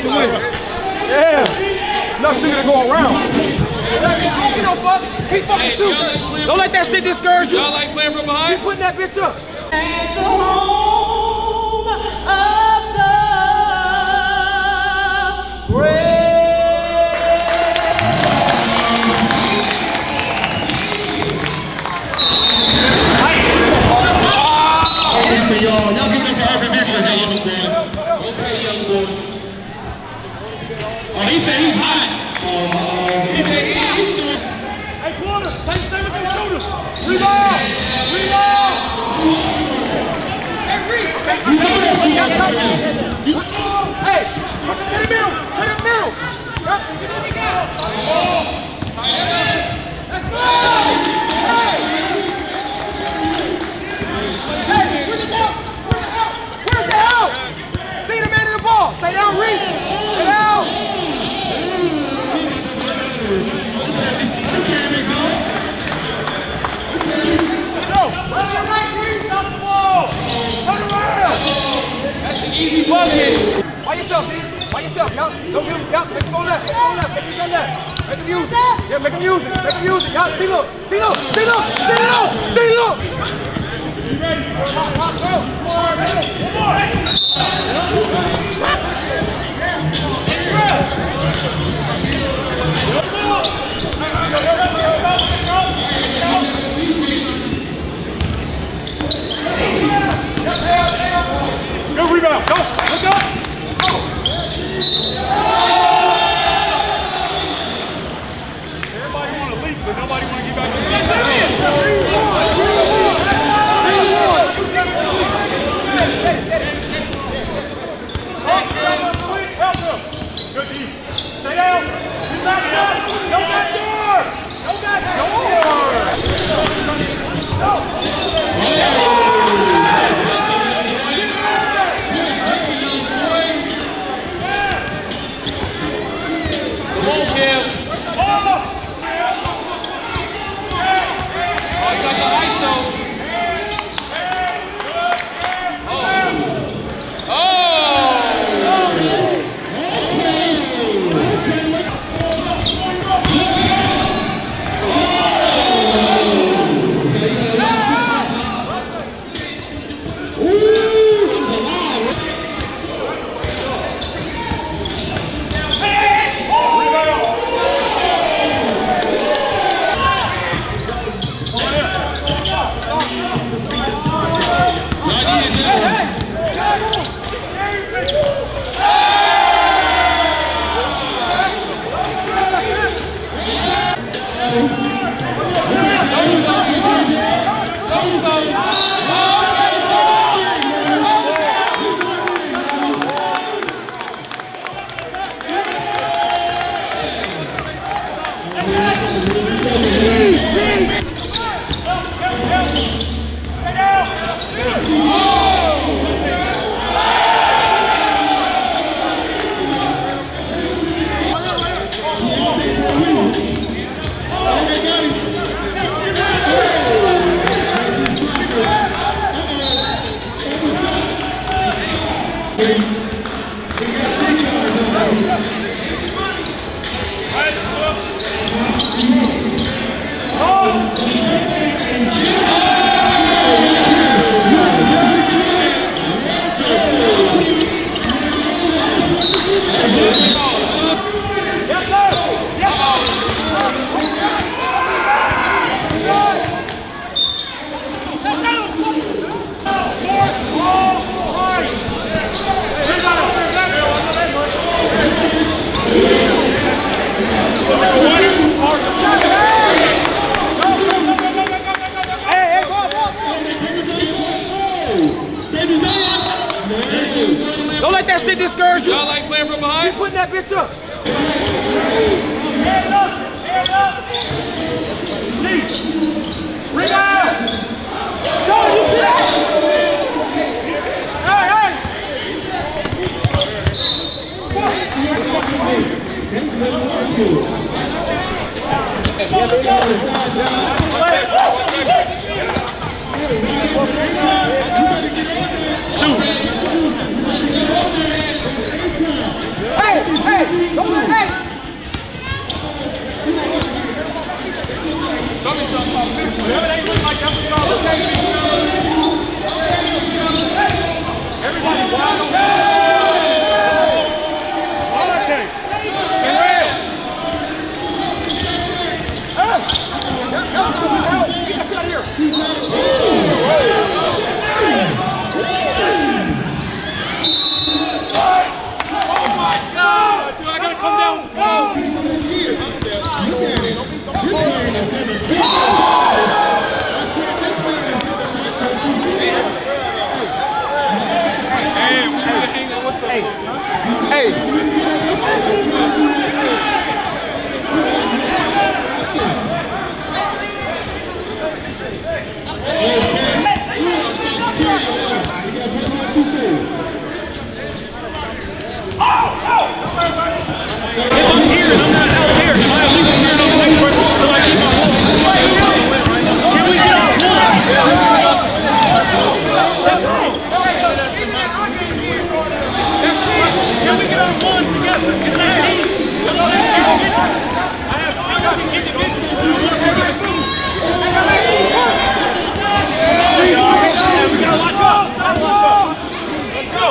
to win. Yeah. Enough sugar to go around. You know, fuck. Keep fucking shooting. Don't let that shit discourage you. Y'all like playing from behind? Keep putting that bitch up. At the home of the brave. Y'all give it for Urban Metro here, young boy. Okay, young boy. Oh, he said he's hot. He said he's Hey, corner. Take the shooter. Rebound. Rebound. Hey, Reed. you know that's what y'all doing. Hey, push it in the middle. Hit the middle. Let's go. Hey. Hey, bring it out. Bring it out. Where's the hell? Feed the man in the ball. Stay down, Reed. Stay down. Go. Run your right, Reed. Stop the ball. Turn around. That's an easy bucket. By yourself, D. By yourself. Yup. Don't use it. Yup. Make him go left. Make him go left. Make him go left. Make him use it. Yeah, make him use it. Make him use it. Yup. See look. See look. See look. See look. See look. Go rebound. Go. Look up. Go. Everybody want to leap, but nobody want to get back in. Good D. Stay down. Get back up. Go back door. Go back door. Go. Come on, Kim. Oh, you got the ISO. Don't let that shit discourage you. Y'all like playing from behind? Keep putting that bitch up. Head up. Head up. Rebound. Joe, you see that? Hey, Hey, Hey, don't let hey. Whatever they look like, that's what y'all look like. Everybody wide open. All I take. Terrell. Hey. Get out here. Oh my God! Dude, I gotta come down. No. This man is never been. I said this man is never been. Hey. If I'm here and I'm not out there, am I at least cheering on the next person until I keep my home? Can we get out one? That's it. Can we get our ones together? It's that team. I have 10 individuals that I want to bring to the team. We gotta lock up. Let's go.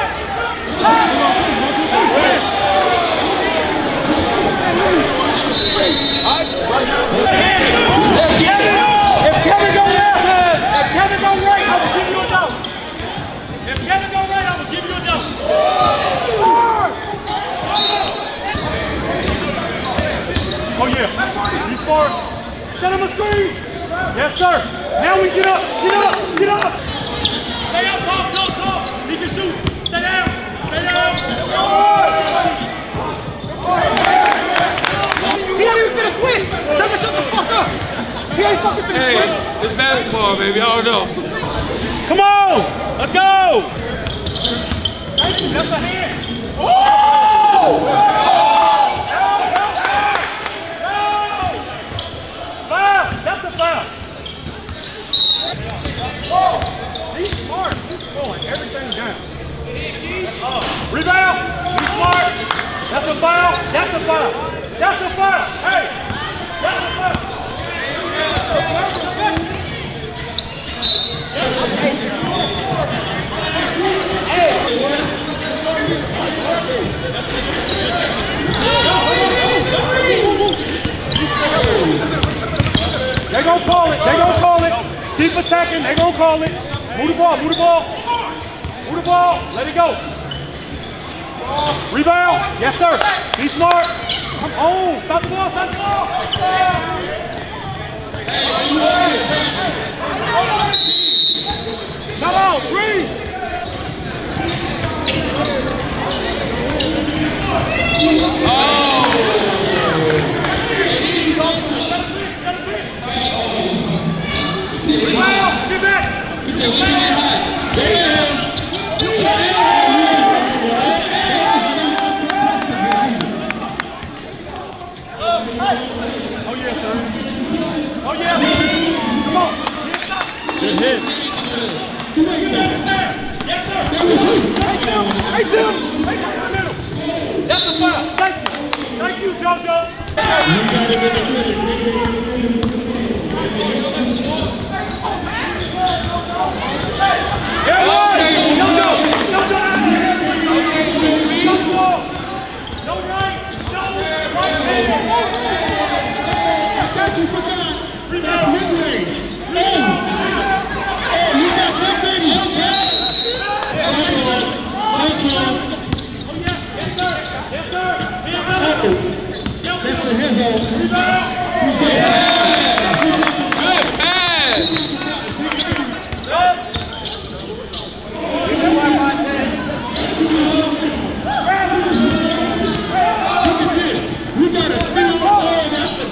If Kevin go right, I will give you a dollar. If Kevin go right, I will give you a dollar. Oh yeah, you smart. Set him a screen. Yes sir. Now we get up. Stay up top. He can shoot. Stay down. He don't even fit a switch. Tell me shut the fuck up. He ain't fucking fit a switch. Hey, it's basketball, baby. I don't know. Come on. Let's go. Thank you. That's a hand. Oh! Foul. That's a foul. Oh, he's smart. He's slowing everything down. Rebound. He's smart. That's a foul. That's a foul. Hey. That's a foul. They gonna call it. Keep attacking. They gonna call it. Move the ball. Let it go. Rebound. Yes, sir. Be smart. Come on. Stop the ball. Come on. Breathe. Get back. Oh yeah, sir. Oh yeah. Come on. Good hit. Yes, sir. Hey, Tim. Hey, in the middle. That's a foul. Thank you, JoJo. That's mid-range. Oh, you got that baby. That's the hit hole. Good pass. Look at this. We got a 3-on-4. That's the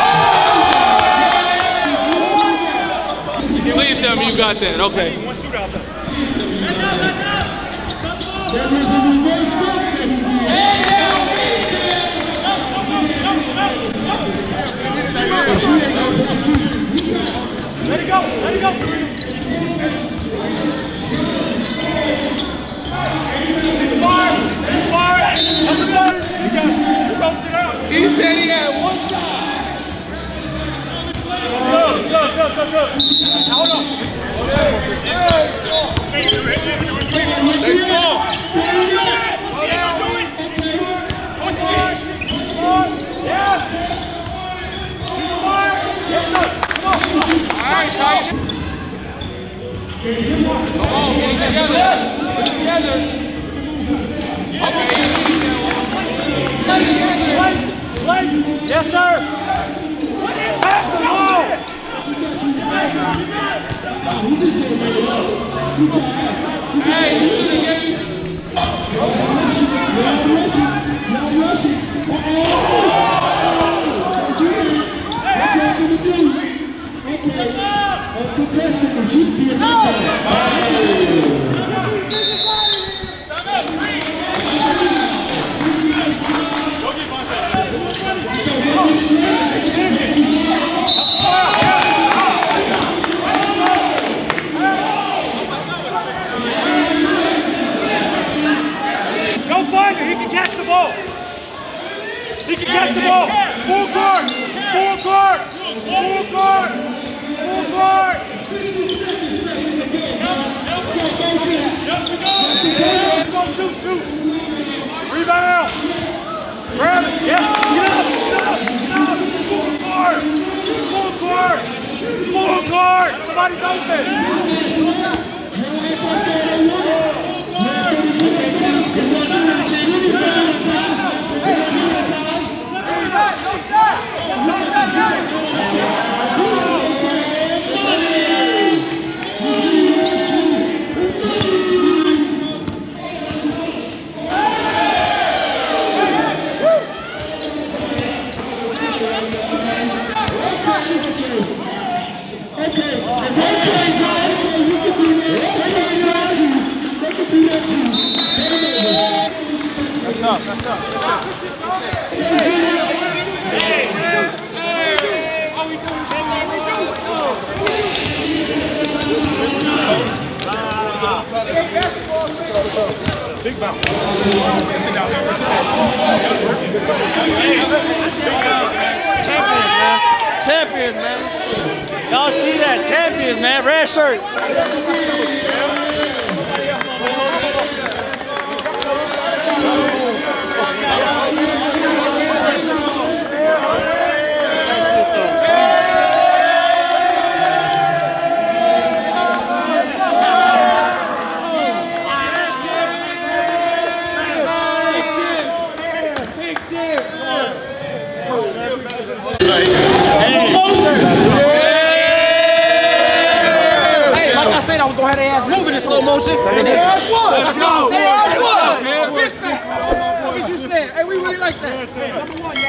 best. Please tell me you got that. Okay. One shootout though. There was a reverse look that he did. Let it go. It's fire. That's the said he had one shot. Now hold on. Let's go. Come on, get it together. Put it together. Okay. Yes, sir. Pass the ball. Hey, Go find him. He can catch the ball. He can catch the ball. Full court. Full court. Full court. Full court. Go shoot. Rebound. Grab it. Yes. Get up. Full court. Full court. Full court. Somebody's open. That's up. Big bounce. Champions, man. Y'all see that? Champions, man. Red shirt. I was gonna have their ass moving in slow motion. Their ass was. Let's go. Their ass was. What you said? Hey, we really like that. Number one.